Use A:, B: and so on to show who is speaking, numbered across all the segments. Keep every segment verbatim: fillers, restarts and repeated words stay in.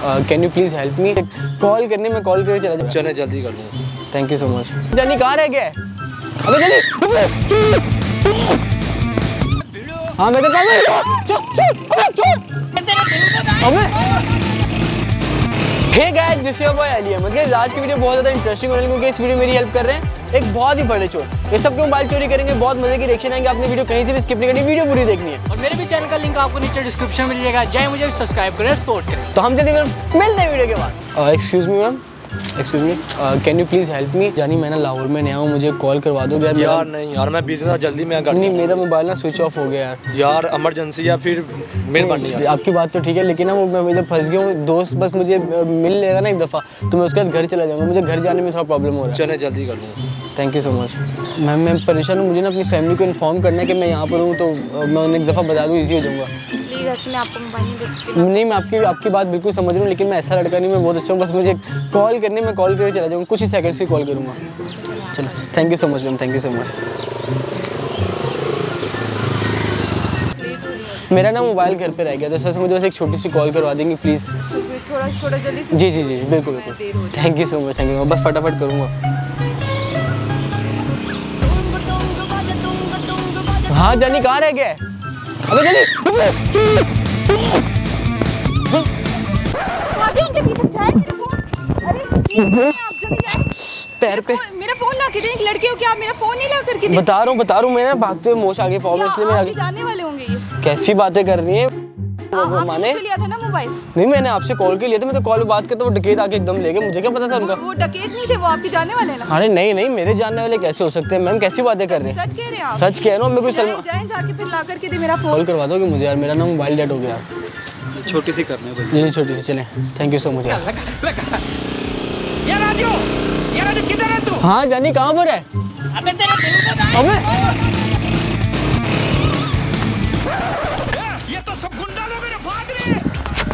A: Can you please help me? Call करने में call करके चला जाऊँ।
B: चले जल्दी कर दूँ।
A: Thank you so much. जानी कहाँ रह गया? अबे जल्दी। हाँ मैं तो अबे hey guys, this is your boy Ali Ahmad. Guys आज की वीडियो बहुत ज़्यादा इंटरेस्टिंग होने क्योंकि इस वीडियो में मेरी हेल्प कर रहे हैं एक बहुत ही बड़े चोर। ये सबके मोबाइल चोरी करेंगे, बहुत मजे की रिएक्शन आएंगे। आपने वीडियो कहीं से भी स्किप नहीं करनी, वीडियो पूरी देखनी है।
C: और मेरे भी चैनल का लिंक आपको नीचे डिस्क्रिप्शन में मिलेगा। जाए मुझे सब्सक्राइब करें, सपोर्ट करें।
A: तो हम जल्दी मिलते हैं वीडियो के बाद। Excuse me ma'am, excuse me, can you please help me? जानी मैं ना लाहौर में नया हूँ, मुझे कॉल करवा दोगे यार?
B: यार नहीं यार, मैं बिजी था, जल्दी मैं कर
A: नहीं, मेरा मोबाइल ना स्विच ऑफ हो गया यार।
B: यार इमरजेंसी या फिर मेहरबानी यार।
A: आपकी बात तो ठीक है, लेकिन ना वो मैं इधर फंस गया हूँ। दोस्त बस मुझे मिल लेगा ना एक दफ़ा तो मैं उसके बाद घर चला जाऊँगा। मुझे घर जाने में थोड़ा प्रॉब्लम हो रहा है।
B: चले जल्दी कर दूँ।
A: Thank you so much ma'am. मैं परेशान हूँ, मुझे ना अपनी फैमिली को इन्फॉर्म करना है कि मैं यहाँ पर हूँ, तो मैं उन्हें एक दफ़ा बता दूँ, ईजी हो जाऊँगा।
D: प्लीज़ ऐसे मैं आपको मोबाइल नहीं दे सकती।
A: नहीं, मैं आपकी आपकी बात बिल्कुल समझ रहा हूँ, लेकिन मैं ऐसा लड़का नहीं, मैं बहुत अच्छा हूँ। बस मुझे कॉल करने में कॉल करके चला जाऊँगा, कुछ ही सेकंड्स की कॉल करूँगा। चलो thank you so much ma'am, thank you so much. मेरा ना मोबाइल घर पे रह गया, तो सर मुझे बस एक छोटी सी कॉल करवा देंगे प्लीज़?
D: थोड़ा थोड़ा जल्दी से।
A: जी जी जी बिल्कुल बिल्कुल। Thank you so much, thank you. बस फटाफट करूँगा। हाँ जानी कहाँ रह गया? अबे जल्दी। पैर पे
D: मेरा फोन ला के दे। एक लड़के हो क्या आप? मेरा फोन नहीं ला करके दे।
A: बता रहा हूँ बता रहा हूँ मैं ना भागते हुए मोश आगे फॉर्म, इसलिए मैं आगे
D: जाने वाले होंगे। ये
A: कैसी बातें कर रही है माने?
D: लिया था ना मोबाइल?
A: नहीं मैंने आपसे कॉल के लिया था, मैं तो कॉल पे बात करता वो डकैत आके एकदम ले गए। मुझे क्या पता था उनका?
D: वो डकैत नहीं थे, वो आपके जानने वाले ना।
A: अरे नहीं नहीं, मेरे जानने वाले कैसे हो सकते हैं मैम? कैसी बातें कर रहे हैं?
D: सच कह रहे हैं आप?
A: सच कह रहा हूँ। मैं कुछ
D: जाएं जाके फिर ला करके दे मेरा फोन।
A: कॉल करवा दोगे मुझे यार? मेरा ना मोबाइल डेड हो गया।
B: छोटी सी करने भाई।
A: जी छोटी सी, चलें। थैंक यू सो मच यार।
C: ये राजू, ये राजू किधर है तू?
A: हाँ जानी कहाँ पर है?
C: अबे तेरे दिल को दाई।
A: अबे
C: ये तो सब गुंडा लोग हैं, भाग रहे हैं।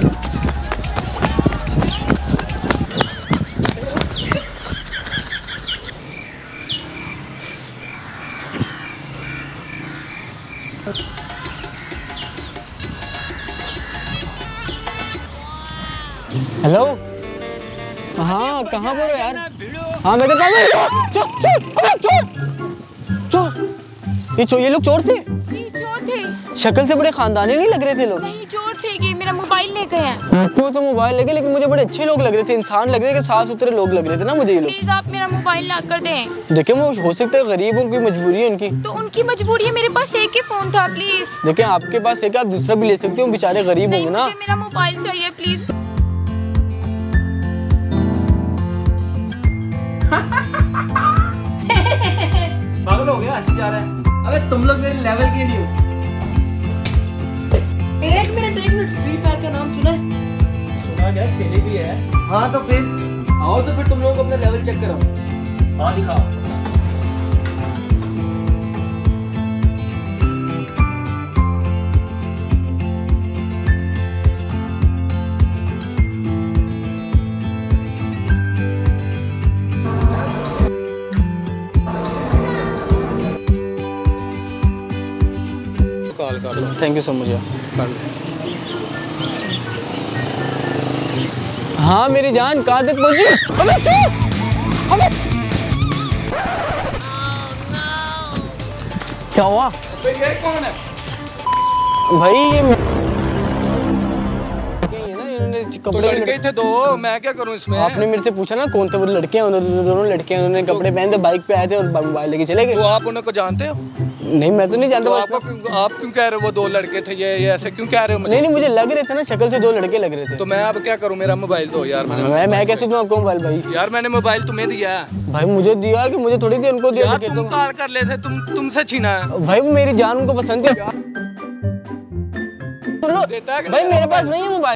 A: हेलो, हाँ कहाँ पर हो यार? हाँ मैं तो चोर चोर चोर चोर ये चोर ये लोग चोर थे?
D: जी चोर थे।
A: शक्ल से बड़े खानदानी नहीं लग रहे थे लोग?
D: नहीं चोर थे, ये मेरा मोबाइल ले गए हैं।
A: वो तो मोबाइल ले गए, लेकिन मुझे बड़े अच्छे लोग लग रहे थे, इंसान लग रहे थे, साफ सुथरे लोग लग रहे थे ना मुझे ये लोग।
D: प्लीज आप मेरा मोबाइल ला कर दें।
A: देखिए वो हो सकता है गरीब, उनकी मजबूरी है उनकी।
D: तो उनकी मजबूरी है, मेरे पास एक ही फोन था। प्लीज
A: देखिए आपके पास एक, आप दूसरा भी ले सकते हो, बेचारे गरीब होंगे ना।
D: मुझे मेरा मोबाइल चाहिए प्लीज।
C: पागल हो गया, हंसी जा रहा है। अबे तुम लोग मेरे लेवल के नहीं हो।
D: एक मिनट एक मिनट, फ्री फायर का नाम सुना है?
C: सुना क्या? खेले भी है। हाँ तो फिर आओ, तो फिर तुम लोग अपना लेवल चेक करो। हाँ दिखाओ।
B: कॉल कर लो।
A: थैंक यू सो मच यार।
B: कर लो।
A: हाँ मेरी जान कहाँ तक पहुंची? अबे चोर! अबे क्या हुआ?
B: फिर ये कौन है?
A: भाई ये ये ना इन्होंने
B: तो
A: कपड़े
B: लड़के ही थे दो, मैं क्या करूं इसमें?
A: आपने मेरे से पूछा ना कौन थे वो लड़के हैं, उन्होंने दोनों लड़के हैं, उन्होंने कपड़े पहने थे, बाइक पे आए थे और मोबाइल लेके चले गए।
B: तो आप उनको जानते हो?
A: नहीं मैं तो नहीं जानता।
B: तो आपको क्यों, आप क्यों कह रहे हो वो दो लड़के थे? ये ये ऐसे क्यों कह रहे हो मुझे?
A: नहीं नहीं मुझे लग रहे थे ना, शक्ल से दो लड़के लग रहे थे।
B: तो मैं अब क्या करूं? मेरा मोबाइल दो यार। मैंने
A: मैं मैं कैसे दूं आपको मोबाइल भाई?
B: यार मैंने मोबाइल तुम्हें दिया है।
A: भाई मुझे दिया कि मुझे थोड़ी देर उनको दिया?
B: यार तुम कॉल कर ले थे, तुम तुमसे छीना है।
A: भाई वो मेरी जान उनको पसंद है। सुन लो
B: देता है कि
A: भाई, मेरे पास नहीं है मोबाइल।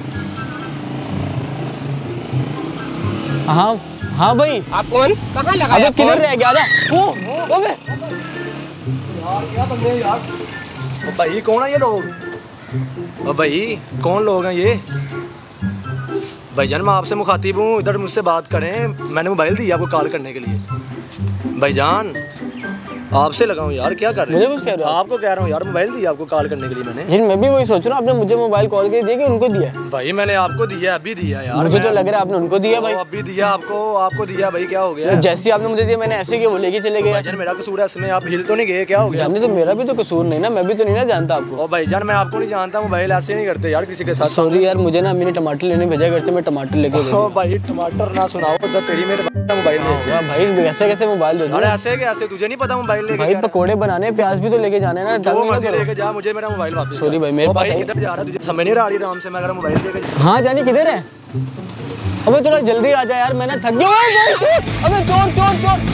A: हाँ हाँ भाई।
C: आप कौन? कहाँ लगा?
A: अबे किधर रह गया? आजा। ओ अबे
B: यार क्या बंदे यार। ओ भाई कौन है ये लोग? ओ भाई कौन लोग हैं ये? भाईजान मैं आपसे मुखातिब हूँ, इधर मुझसे बात करें। मैंने मोबाइल दिया आपको कॉल करने के लिए। भाईजान आपसे लगाऊं यार, क्या कर रहे
A: मुझे
B: हैं?
A: कुछ कह रहे हो?
B: आपको कह रहा हूँ यार, मोबाइल दिया आपको कॉल करने के लिए मैंने।
A: लेकिन मैं भी वही सोच रहा हूँ, आपने मुझे मोबाइल कॉल के दिया कि उनको दिया है?
B: भाई मैंने आपको दिया, अभी दिया यार।
A: मुझे तो लग रहा है आपने उनको दिया भाई।
B: अभी दिया आपको, आपको दिया भाई, क्या हो गया?
A: जैसे आपने मुझे दिया मैंने ऐसे किया, वो लेके चले गए।
B: भाईजान मेरा कसूर है इसमें, आप हिल तो नहीं गए, क्या हो गया?
A: जानने तो मेरा भी तो कसूर नहीं ना, मैं भी तो नहीं ना जानता आपको।
B: ओ भाईजान मैं आपको नहीं जानता, मोबाइल ऐसे नहीं करते यार किसी के साथ।
A: सॉरी यार, मुझे ना अम्मी ने टमाटर लेने भेजा घर से, मैं टमाटर लेके गया।
B: ओ भाई टमाटर ना सुनाओ, तो तेरी मेरे मोबाइल दे।
A: भाई कैसे कैसे मोबाइल दे दूं?
B: अरे ऐसे कैसे, तुझे नहीं पता मोबाइल लेके
A: भाई पकोड़े बनाने, प्याज भी तो लेके जाने ना।
B: जो मर्जी लेके जा, मुझे मेरा मोबाइल वापस।
A: सॉरी भाई, मेरे पास
B: किधर जा रहा है, तुझे समझ नहीं आ रही आराम से, मैं अगर मोबाइल लेके जा।
A: हाँ जानी किधर है? अबे थोड़ा जल्दी आ जा यार, मैं ना थक गया। अबे चोर चोर चोर।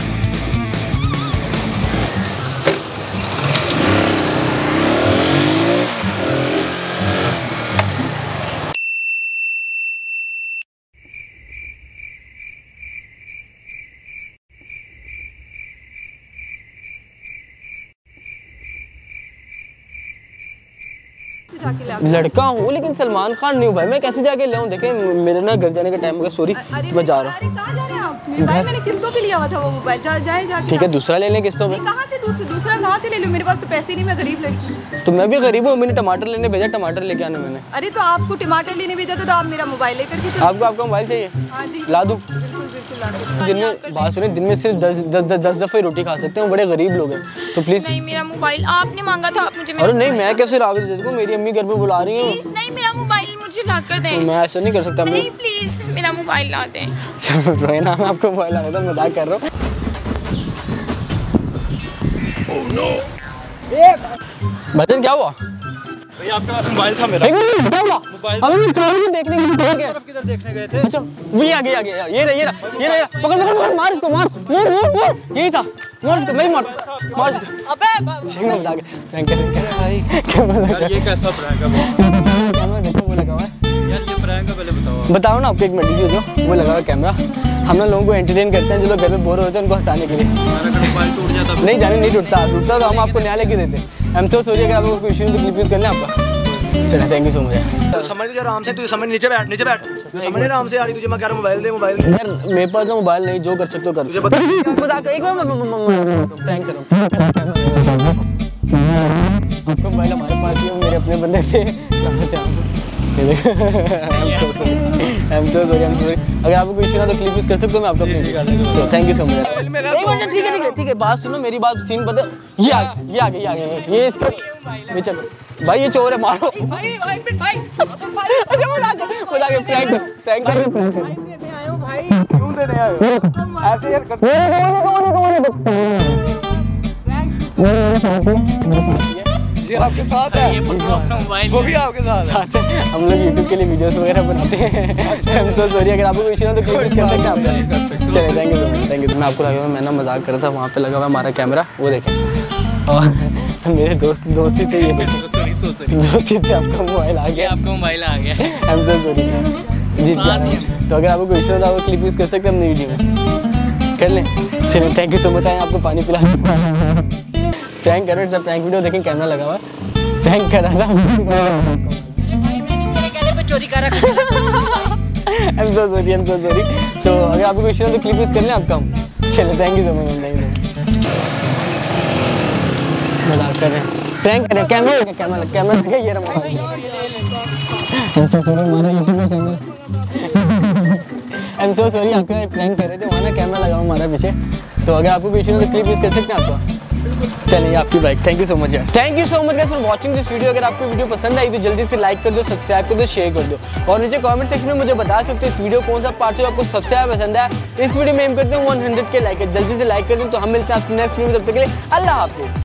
A: लड़का हूँ लेकिन सलमान खान नहीं हूँ भाई, मैं कैसे जाके ले आऊँ? देखे मेरे ना घर जाने का टाइम हो गया, सॉरी मैं जा रहा हूँ।
E: कहाँ जा रहे हैं आप? मेरे भाई मैंने किस्तों पे लिया हुआ था वो मोबाइल, जा जाए जाके।
A: ठीक है दूसरा ले लें किस्तों में।
E: कहाँ से दूसरा दूसरा कहाँ से ले लूँ? मेरे पास तो पैसे नहीं, मैं गरीब लड़की।
A: तो मैं भी गरीब हूँ, मैंने टमाटर लेने भेजा, टमाटर लेके आने मैंने।
E: अरे तो आपको टमाटर लेने भेजा था तो आप मेरा मोबाइल लेकर के चलो।
A: आपको आपका मोबाइल चाहिए?
E: हाँ जी
A: ला दूँ?
E: बिल्कुल बिल्कुल ला दो।
A: दिन में बात सुनिए, दिन में सिर्फ दस दस दस दस दफे रोटी खा सकते हैं, वो बड़े गरीब लोग हैं, तो प्लीज।
D: नहीं मेरा मोबाइल आपने मांगा था, आप मुझे।
A: अरे नहीं मैं कैसे ला के दे दूँ? मेरी अम्मी घर पे बुला रही है।
D: प्लीज नहीं, मेरा मोबाइल मुझे ला कर दें।
A: मैं ऐसा नहीं कर सकता।
D: नहीं प्लीज मेरा मोबाइल ला दें।
A: चलो रोए ना, मैं आपको मोबाइल ला देता हूँ, मजाक कर रहा हूँ। भजन क्या हुआ?
C: भैया आपके पास मोबाइल था मेरा।
A: एक मिनट, क्या हुआ?
C: मोबाइल
A: अभी मैं ट्रॉली में देखने के लिए गया गया।
B: किधर देखने गए थे?
A: अच्छा वो ये आ गया, आ गया, ये रहा ये रहा ये रहा, पकड़ पकड़ पकड़, मार इसको, मार मार मार मार, यही था, मार इसको, मैं ही मार मार इसको। अबे ठीक है, मजाक है, प्रैंक कर रहे हैं भाई। कैमरा
C: यार ये कैसा प्रैंक है?
A: कैमरा देखो वो लगा हुआ है
C: यार ये प्रैंक है, पहले बताओ।
A: बताओ ना आपको, एक मिनट दीजिए, जो वो लगा हुआ है कैमरा, हम ना लोगों को एंटरटेन करते हैं, जो लोग घर पे बोर होते हैं उनको हंसाने के लिए।
C: हमारा अगर मोबाइल टूट जाता
A: नहीं जाने नहीं टूटता, टूटता तो हम आपको नया लेके देते। आई एम सो सॉरी, अगर आपको कोई इशू नहीं तो क्लिप यूज कर लें आपका। चलो थैंक यू सो मच।
B: समझ तुझे आराम से, तू समझ, नीचे बैठ, नीचे बैठ, समझ आराम से आ रही तुझे, मैं कह रहा हूं मोबाइल दे, मोबाइल दे।
A: यार मेरे पास ना मोबाइल नहीं, जो कर सकते हो कर।
B: तुझे बता
A: मजाक एक बार प्रैंक करो। आपका मोबाइल हमारे पास ही है, मेरे अपने बंदे थे, कहाँ से आप? I am so sorry, I am so sorry, I am so sorry. अगर आपको कोई इशू ना तो क्लिप यूज कर सकते हो, मैं आपको तो थैंक यू सो मच। एक मिनट, ठीक है ठीक है ठीक है, बात सुनो मेरी, बात सीन पता है, ये आ ये आ गया, ये आ गया, ये इसका नीचे भाई, ये चोर है, मारो भाई भाई भाई। अच्छा मजाक मजाक प्रैंक प्रैंक कर प्रैंक देने आए हो भाई, क्यों देने आए हो ऐसे यार?
B: ये आपके साथ है, वो भी आपके साथ
A: साथ है, हम लोग यूट्यूब के लिए वीडियोस वगैरह बनाते हैं। आई एम सो सॉरी, अगर आपको कोई इशू ना तो क्लिप कर सकते हैं आप। चलिए थैंक यू थैंक यू। मैं आपको लगा मैं ना मजाक कर रहा था, वहाँ पे लगा हुआ हमारा कैमरा, वो देखें, और मेरे दोस्त दोस्ती थे, ये देखें
C: सॉरी सो सॉरी
A: दोस्ती थे, आपका मोबाइल आ गया,
C: आपका मोबाइल आ गया।
A: आई एम सो सॉरी जी जान। तो अगर आपको कोई इशू ना तो आप क्लिप यूज कर सकते हैं अपनी वीडियो में, कर लें। चलिए थैंक यू सो मच। आए आपको पानी पिला, प्रैंक कर रहे हैं, प्रैंक वीडियो देखें, कैमरा लगा हुआ है, प्रैंक कर रहा था।
E: कहने पे चोरी कर रखा।
A: I am so sorry, I am so sorry. तो अगर आपको कोई इशू ना तो क्लिप यूज कर लें आपका हम। चलिए thank you so much, thank you. मजाक कर रहे हैं, प्रैंक कर रहे हैं, कैमरा लगा, कैमरा कैमरा लगा, ये रहा मोबाइल। हमारा यूट्यूब का चैनल। आई एम सो सॉरी, आपका प्रैंक कर रहे थे, वहाँ ना कैमरा लगा हुआ हमारा पीछे, तो अगर आपको कोई इशू ना तो क्लिप यूज कर सकते हैं आपका। चलिए आपकी bike, thank you so much यार, thank you so much guys for watching this video. अगर आपको वीडियो पसंद आई तो जल्दी से लाइक कर दो, सब्सक्राइब कर दो, शेयर कर दो, और नीचे कमेंट सेक्शन में मुझे बता सकते हो इस वीडियो कौन सा पार्ट आपको सबसे ज़्यादा पसंद है। इस वीडियो में एम करते हैं वन हंड्रेड के लाइक है, जल्दी से लाइक कर दो। तो हम मिलते हैं आपसे नेक्स्ट वीडियो में, तब तक के लिए अल्लाह हाफिज़।